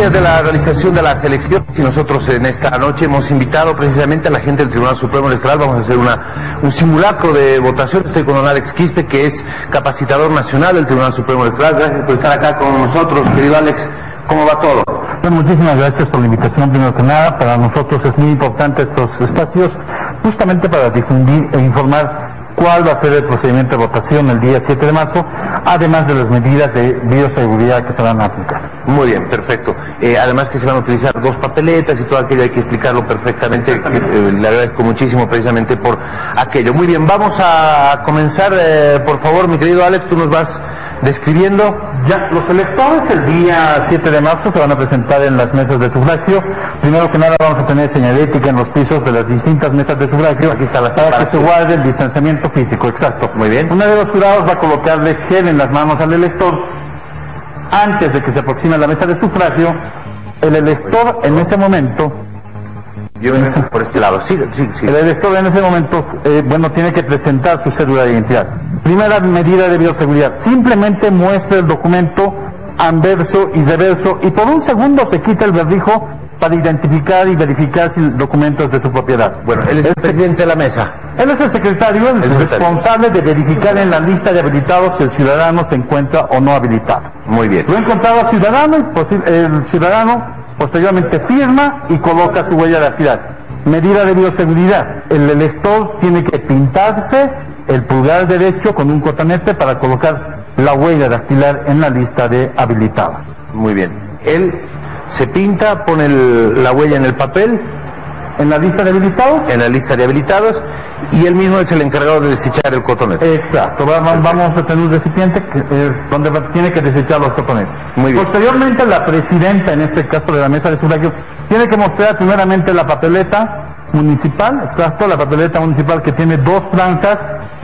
días de la realización de las elecciones y nosotros en esta noche hemos invitado precisamente a la gente del Tribunal Supremo Electoral. Vamos a hacer un simulacro de votación. Estoy con don Alex Quispe, que es capacitador nacional del Tribunal Supremo Electoral. Gracias por estar acá con nosotros, querido Alex. ¿Cómo va todo? Bueno, muchísimas gracias por la invitación. Primero que nada, para nosotros es muy importante estos espacios, justamente para difundir e informar cuál va a ser el procedimiento de votación el día 7 de marzo, además de las medidas de bioseguridad que se van a aplicar. Muy bien, perfecto. Además que se van a utilizar 2 papeletas y todo aquello, hay que explicarlo perfectamente. Le agradezco muchísimo precisamente por aquello. Muy bien, vamos a comenzar, por favor, mi querido Alex, tú nos vas describiendo. Ya, los electores el día 7 de marzo se van a presentar en las mesas de sufragio. Primero que nada vamos a tener señalética en los pisos de las distintas mesas de sufragio. Aquí está la para que se guarde el distanciamiento físico, exacto. Muy bien. Uno de los jurados va a colocarle gel en las manos al elector antes de que se aproxime a la mesa de sufragio. El elector en ese momento... Yo vengo por este lado. Sí. El elector en ese momento, tiene que presentar su cédula de identidad. Primera medida de bioseguridad, simplemente muestra el documento anverso y reverso y por un segundo se quita el verdijo para identificar y verificar si el documento es de su propiedad. Bueno, él es el presidente de la mesa. Él es el secretario, el responsable de verificar en la lista de habilitados si el ciudadano se encuentra o no habilitado. Muy bien. Lo ha encontrado al ciudadano y el ciudadano posteriormente firma y coloca su huella dactilar. Medida de bioseguridad, el elector tiene que pintarse el pulgar derecho con un cotonete para colocar la huella dactilar en la lista de habilitados. Muy bien. Él se pinta, pone la huella en el papel. ¿En la lista de habilitados? En la lista de habilitados, y él mismo es el encargado de desechar el cotonete. Exacto, vamos a tener un recipiente donde tiene que desechar los cotonetes. Muy bien. Posteriormente la presidenta, en este caso de la mesa de sufragio, tiene que mostrar primeramente la papeleta municipal, exacto, la papeleta municipal que tiene 2 franjas.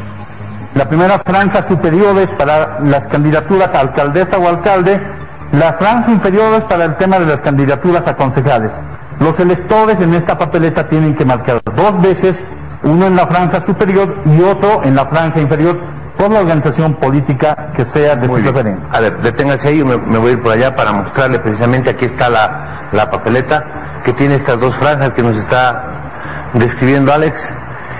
La primera franja superior es para las candidaturas a alcaldesa o alcalde, la franja inferior es para el tema de las candidaturas a concejales. Los electores en esta papeleta tienen que marcar 2 veces, uno en la franja superior y otro en la franja inferior, por la organización política que sea de su preferencia. A ver, deténgase ahí, me voy a ir por allá para mostrarle precisamente, aquí está la papeleta que tiene estas 2 franjas que nos está describiendo Alex.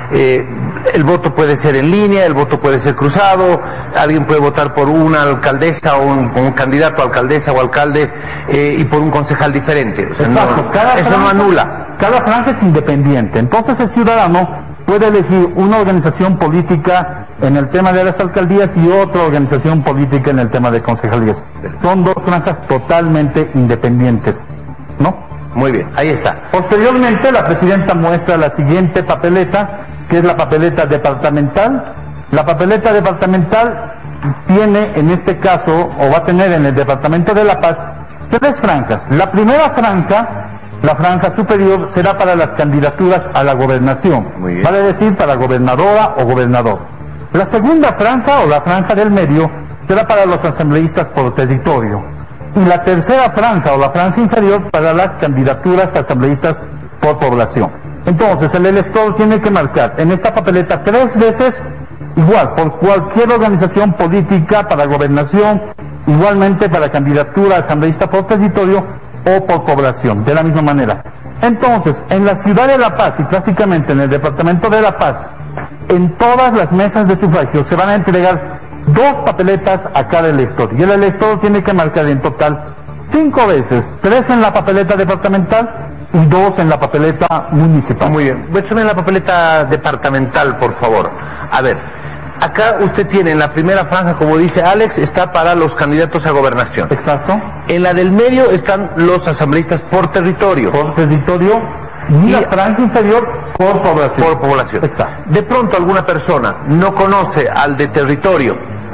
El voto puede ser en línea, el voto puede ser cruzado, alguien puede votar por una alcaldesa o un candidato a alcaldesa o alcalde y por un concejal diferente. O sea, exacto, eso no anula. Cada franja es independiente, entonces el ciudadano puede elegir una organización política en el tema de las alcaldías y otra organización política en el tema de concejalías. Son 2 franjas totalmente independientes, ¿no? Muy bien, ahí está. Posteriormente la presidenta muestra la siguiente papeleta, que es la papeleta departamental. La papeleta departamental tiene en este caso, o va a tener en el departamento de La Paz, 3 franjas. La primera franja, la franja superior, será para las candidaturas a la gobernación, vale decir para gobernadora o gobernador. La segunda franja, o la franja del medio, será para los asambleístas por territorio. Y la tercera franja, o la franja inferior, para las candidaturas a asambleístas por población. Entonces el elector tiene que marcar en esta papeleta 3 veces, igual, por cualquier organización política para gobernación, igualmente para candidatura a asambleísta por territorio o por población, de la misma manera. Entonces, en la ciudad de La Paz y prácticamente en el departamento de La Paz, en todas las mesas de sufragio se van a entregar 2 papeletas a cada elector, y el elector tiene que marcar en total 5 veces, 3 en la papeleta departamental y 2 en la papeleta municipal. Muy bien, échame la papeleta departamental, por favor. A ver, acá usted tiene en la primera franja, como dice Alex, está para los candidatos a gobernación. Exacto. En la del medio están los asambleístas por territorio. Por territorio. Y la franja inferior por población. Por población. Exacto. De pronto alguna persona no conoce al de territorio,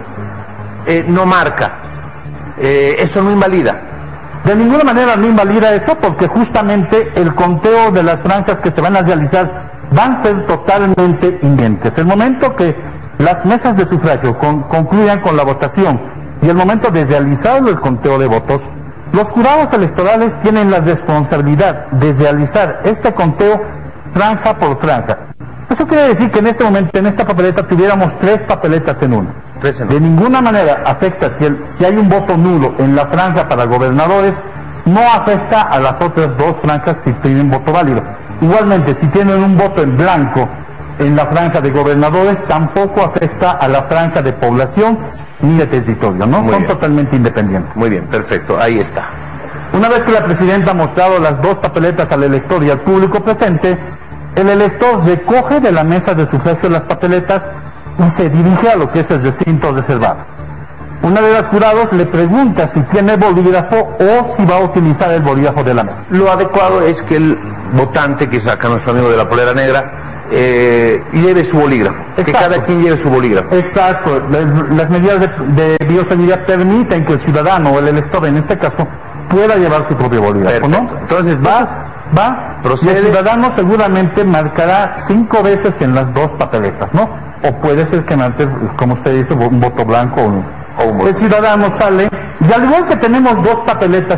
no marca, eso no invalida. De ninguna manera no invalida eso, porque justamente el conteo de las franjas que se van a realizar van a ser totalmente inminentes. El momento que las mesas de sufragio concluyan con la votación y el momento de realizar el conteo de votos, los jurados electorales tienen la responsabilidad de realizar este conteo franja por franja. Eso quiere decir que en este momento, en esta papeleta, tuviéramos 3 papeletas en una. De ninguna manera afecta si hay un voto nulo en la franja para gobernadores, no afecta a las otras dos franjas si tienen voto válido. Igualmente, si tienen un voto en blanco en la franja de gobernadores, tampoco afecta a la franja de población ni de territorio, ¿no? Son totalmente independientes. Muy bien, perfecto, ahí está. Una vez que la presidenta ha mostrado las dos papeletas al elector y al público presente, el elector recoge de la mesa de sufragio las papeletas y se dirige a lo que es el recinto reservado. Una de las jurados le pregunta si tiene bolígrafo o si va a utilizar el bolígrafo de la mesa. Lo adecuado es que el votante, que saca nuestro amigo de la polera negra, lleve su bolígrafo. Exacto. Que cada quien lleve su bolígrafo. Exacto. Las medidas de bioseguridad permiten que el ciudadano o el elector, en este caso, pueda llevar su propio bolígrafo, ¿no? Entonces va, procede. Y el ciudadano seguramente marcará 5 veces en las dos papeletas, ¿no? O puede ser que marque, como usted dice, un voto blanco o un voto. El ciudadano sale, y al igual que tenemos dos papeletas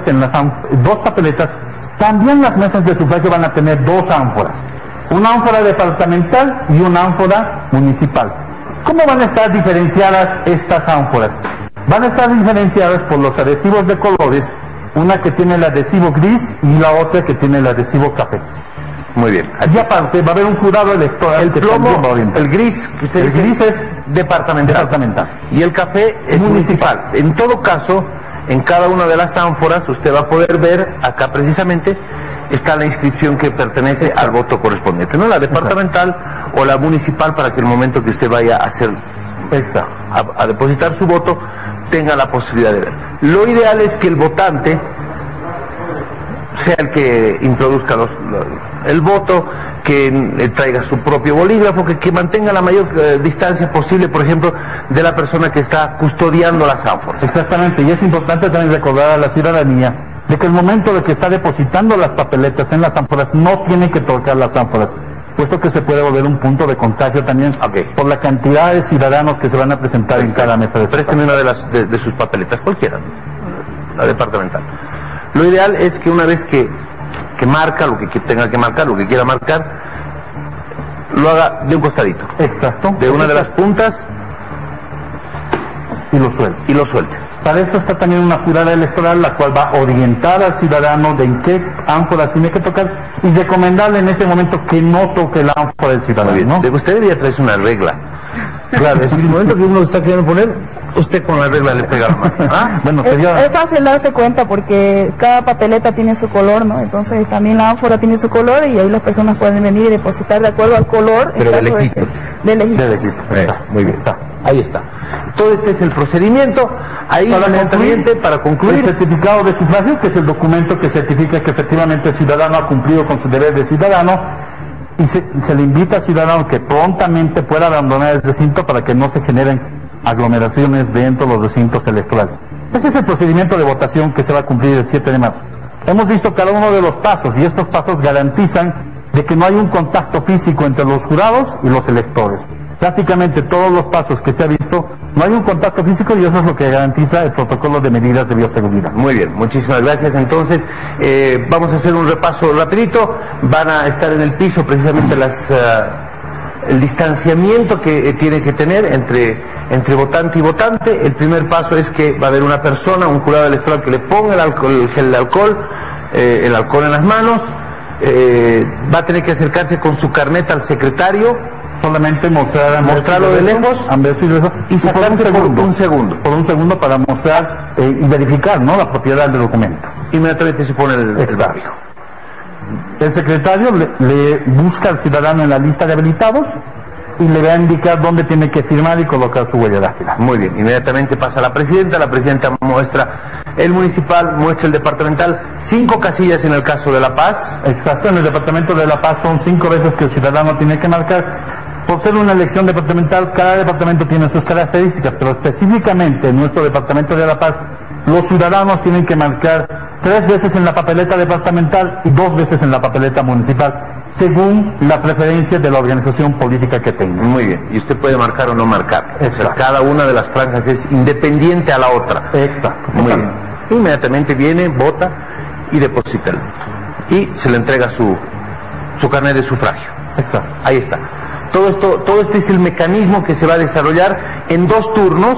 también las mesas de sufragio van a tener dos ánforas. Una ánfora departamental y una ánfora municipal. ¿Cómo van a estar diferenciadas estas ánforas? Van a estar diferenciadas por los adhesivos de colores, una que tiene el adhesivo gris y la otra que tiene el adhesivo café. Muy bien. Y aparte va a haber un jurado electoral. El plomo, el gris es departamental. Y el café es municipal. En todo caso, en cada una de las ánforas usted va a poder ver, acá precisamente, está la inscripción que pertenece al voto correspondiente, ¿no? La departamental o la municipal, para que el momento que usted vaya a hacer, a depositar su voto, tenga la posibilidad de ver. Lo ideal es que el votante sea el que introduzca el voto, que traiga su propio bolígrafo, que mantenga la mayor distancia posible, por ejemplo, de la persona que está custodiando las ánforas. Exactamente, y es importante también recordar a la ciudadanía de que el momento de que está depositando las papeletas en las ánforas no tiene que tocar las ánforas, puesto que se puede volver un punto de contagio también por la cantidad de ciudadanos que se van a presentar en cada mesa de Présteme una de sus papeletas, cualquiera, la departamental. Lo ideal es que una vez que marca lo que tenga que marcar, lo que quiera marcar, lo haga de un costadito. Exacto. De una de las puntas y lo suelte. Para eso está también una jurada electoral, la cual va a orientar al ciudadano de en qué ánfora tiene que tocar y recomendarle en ese momento que no toque el ánfora del ciudadano, ¿no? Usted debería traerse una regla. Claro, es el momento que uno está queriendo poner, usted con la regla le pega la mano. ¿Ah? Bueno, es fácil darse cuenta porque cada papeleta tiene su color, ¿no? Entonces también la ánfora tiene su color y ahí las personas pueden venir y depositar de acuerdo al color. Pero de lejitos. Muy bien, está. Ahí está. Todo este es el procedimiento. Ahí para concluir, el certificado de sufragio, que es el documento que certifica que efectivamente el ciudadano ha cumplido con su deber de ciudadano, y se le invita al ciudadano que prontamente pueda abandonar el recinto para que no se generen aglomeraciones dentro de los recintos electorales. Ese es el procedimiento de votación que se va a cumplir el 7 de marzo. Hemos visto cada uno de los pasos y estos pasos garantizan de que no hay un contacto físico entre los jurados y los electores. Prácticamente todos los pasos que se ha visto, no hay un contacto físico y eso es lo que garantiza el protocolo de medidas de bioseguridad. Muy bien, muchísimas gracias. Entonces, vamos a hacer un repaso rapidito. Van a estar en el piso precisamente el distanciamiento que tiene que tener entre votante y votante. El primer paso es que va a haber una persona, un jurado electoral, que le ponga el gel de alcohol, el alcohol en las manos. Va a tener que acercarse con su carnet al secretario, solamente mostrarlo de lejos y sacarse por un segundo para mostrar y verificar, ¿no?, la propiedad del documento. Inmediatamente se pone el barrio. El secretario le busca al ciudadano en la lista de habilitados y le va a indicar dónde tiene que firmar y colocar su huella dactilar. Muy bien, inmediatamente pasa la presidenta muestra el municipal, muestra el departamental, 5 casillas en el caso de La Paz. Exacto, en el departamento de La Paz son 5 veces que el ciudadano tiene que marcar. Por ser una elección departamental, cada departamento tiene sus características, pero específicamente en nuestro departamento de La Paz, los ciudadanos tienen que marcar 3 veces en la papeleta departamental y 2 veces en la papeleta municipal, según la preferencia de la organización política que tenga. Muy bien, y usted puede marcar o no marcar. O sea, cada una de las franjas es independiente a la otra. Exacto. Muy bien. Inmediatamente viene, vota y deposita el voto. Y se le entrega su carnet de sufragio. Exacto. Ahí está. Todo este es el mecanismo que se va a desarrollar en 2 turnos.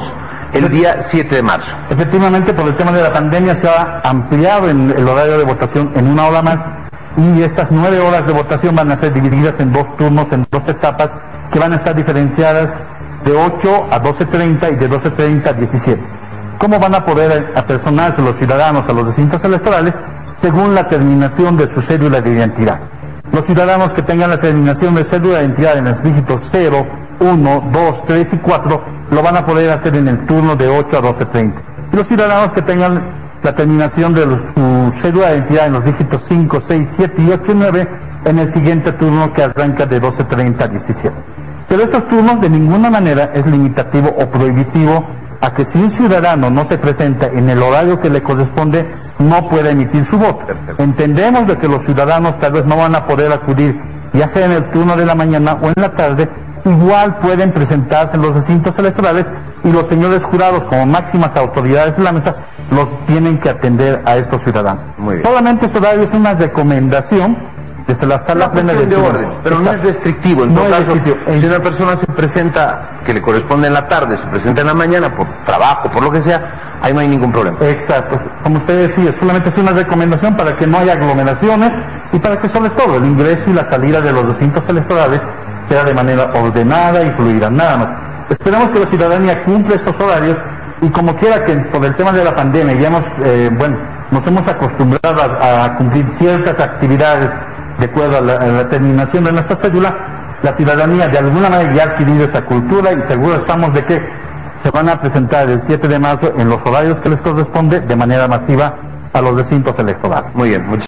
el día 7 de marzo. Efectivamente, por el tema de la pandemia se ha ampliado el horario de votación en 1 hora más, y estas 9 horas de votación van a ser divididas en 2 turnos, en 2 etapas, que van a estar diferenciadas de 8 a 12:30 y de 12:30 a 17. ¿Cómo van a poder apersonarse los ciudadanos a los recintos electorales? Según la terminación de su cédula de identidad. Los ciudadanos que tengan la terminación de cédula de identidad en los dígitos 0, 1, 2, 3 y 4 lo van a poder hacer en el turno de 8 a 12:30. Y los ciudadanos que tengan la terminación de su cédula de identidad en los dígitos 5, 6, 7 y 8 y 9 en el siguiente turno, que arranca de 12:30 a 17. Pero estos turnos de ninguna manera es limitativo o prohibitivo a que si un ciudadano no se presenta en el horario que le corresponde, no puede emitir su voto. Entendemos de que los ciudadanos tal vez no van a poder acudir, ya sea en el turno de la mañana o en la tarde, igual pueden presentarse en los recintos electorales, y los señores jurados, como máximas autoridades de la mesa, los tienen que atender a estos ciudadanos. Muy bien. Solamente este horario es una recomendación desde la sala plena de orden, pero no es restrictivo. En no todo es caso, restrictivo. Si una persona se presenta, que le corresponde en la tarde, se presenta en la mañana por trabajo, por lo que sea, ahí no hay ningún problema. Exacto, como usted decía, solamente es una recomendación para que no haya aglomeraciones y para que sobre todo el ingreso y la salida de los recintos electorales sea de manera ordenada y fluida, nada más. Esperamos que la ciudadanía cumpla estos horarios, y como quiera que por el tema de la pandemia ya nos hemos acostumbrado a cumplir ciertas actividades de acuerdo a la terminación de nuestra cédula, la ciudadanía de alguna manera ya ha adquirido esta cultura, y seguro estamos de que se van a presentar el 7 de marzo en los horarios que les corresponde de manera masiva a los recintos electorales. Muy bien, muchas